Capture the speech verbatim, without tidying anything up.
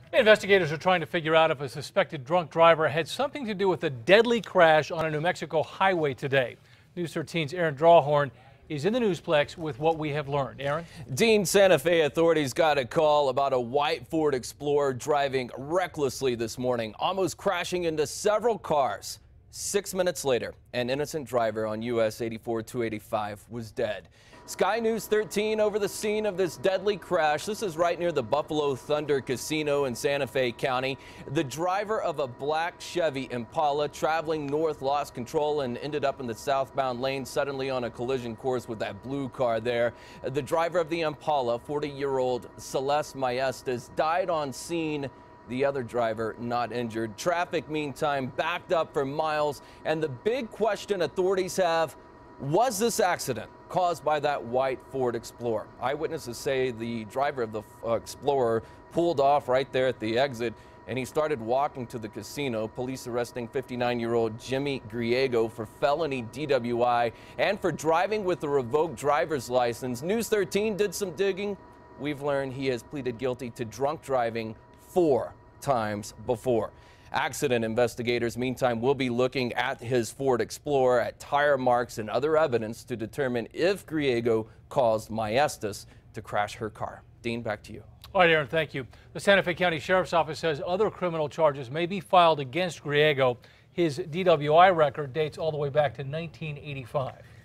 Investigators are trying to figure out if a suspected drunk driver had something to do with a deadly crash on a New Mexico highway today. News thirteen's Aaron Drawhorn is in the Newsplex with what we have learned. Aaron? Dean, Santa Fe authorities got a call about a white Ford Explorer driving recklessly this morning, almost crashing into several cars. Six minutes later, an innocent driver on U S eighty-four two eighty-five was dead. Sky News thirteen over the scene of this deadly crash. This is right near the Buffalo Thunder Casino in Santa Fe County. The driver of a black Chevy Impala traveling north lost control and ended up in the southbound lane, suddenly on a collision course with that blue car there. The driver of the Impala, forty-year-old Celeste Maestas, died on scene. The other driver not injured. Traffic, meantime, backed up for miles. And the big question authorities have, was this accident caused by that white Ford Explorer? Eyewitnesses say the driver of the uh, Explorer pulled off right there at the exit, and he started walking to the casino. Police arresting fifty-nine-year-old Jimmy Griego for felony D W I and for driving with a revoked driver's license. News thirteen did some digging. We've learned he has pleaded guilty to drunk driving four times before. Accident investigators, meantime, will be looking at his Ford Explorer, at tire marks and other evidence to determine if Griego caused Maestas to crash her car. Dean, back to you. All right, Aaron, thank you. The Santa Fe County Sheriff's Office says other criminal charges may be filed against Griego. His D W I record dates all the way back to nineteen eighty-five.